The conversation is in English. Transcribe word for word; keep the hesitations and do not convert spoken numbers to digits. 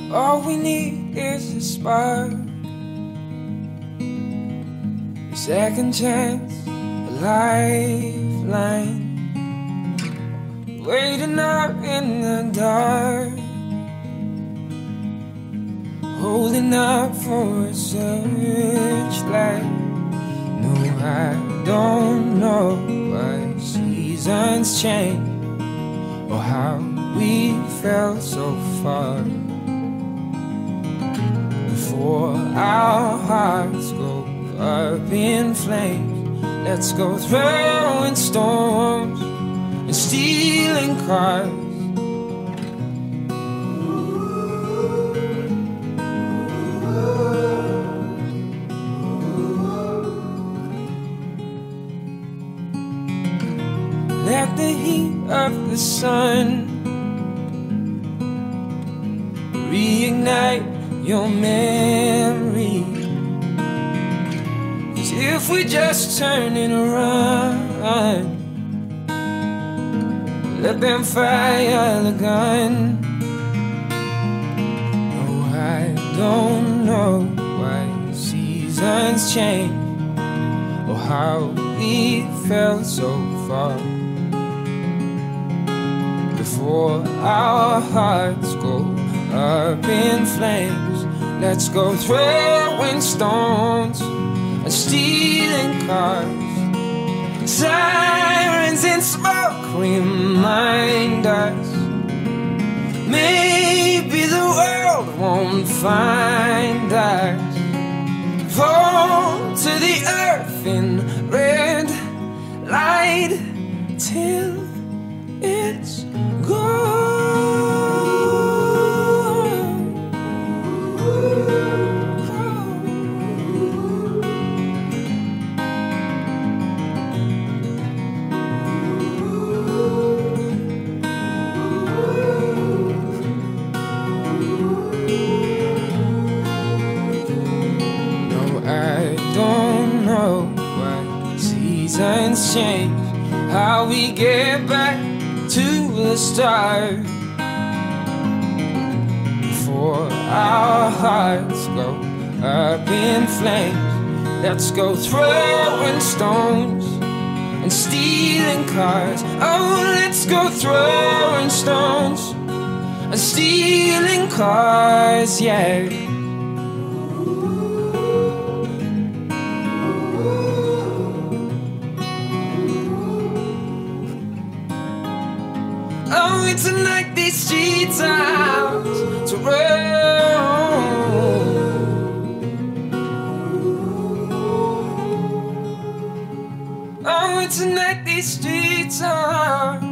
All we need is a spark, a second chance, a lifeline, waiting out in the dark, holding up for a searchlight. No, I don't know why seasons change or how we fell so far. Before our hearts go up in flames, let's go throwing storms and stealing cars. Let the heat of the sun reignite your memory. 'Cause if we just turn and run, let them fire the gun. No, I don't know why seasons change or how we fell so far. Before our hearts go up in flames, let's go throwing stones and stealing cars. Sirens and smoke remind us maybe the world won't find us. Fall to the earth in red light till it's gone. Don't know why seasons change, how we get back to the start. Before our hearts go up in flames, let's go throwing stones and stealing cars. Oh, let's go throwing stones and stealing cars, yeah. Oh, it's a night these streets are out to roam. Oh, it's a night these streets are